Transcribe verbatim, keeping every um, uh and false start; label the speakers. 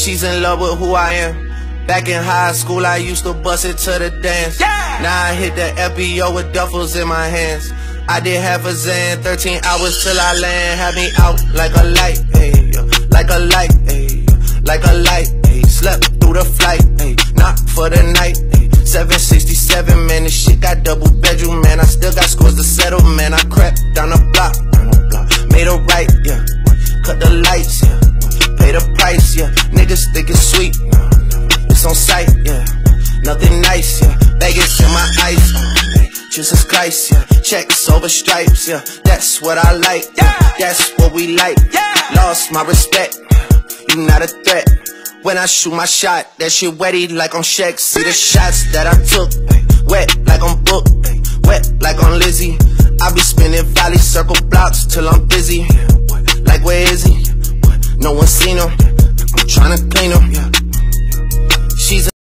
Speaker 1: she's in love with who I am. Back in high school, I used to bust it to the dance. Yeah. Now I hit the F B O with duffels in my hands. I did half a Zan, thirteen hours till I land. Had me out like a light, ayy, like a light, ayy, like a light, ayy. Slept through the flight, ayy, not for the night, ayy. seven sixty-seven, man, this shit got double bedroom, man. I still got scores to settle, man. I crept down the block, down the block, made a right, yeah. Cut the lights, yeah. Pay the price, yeah. Niggas think it's sweet, no, no. It's on sight, yeah. Nothing nice, yeah. Vegas in my ice, uh, Jesus Christ, yeah. Checks over stripes, yeah. That's what I like, yeah. That's what we like, yeah. Lost my respect, you not a threat. When I shoot my shot, that shit wetty like on Shaq. See the shots that I took, wet like on Book, wet like on Lizzie. I be spinning valley circle blocks till I'm busy. Like where is he? No one seen him. I'm tryna clean him.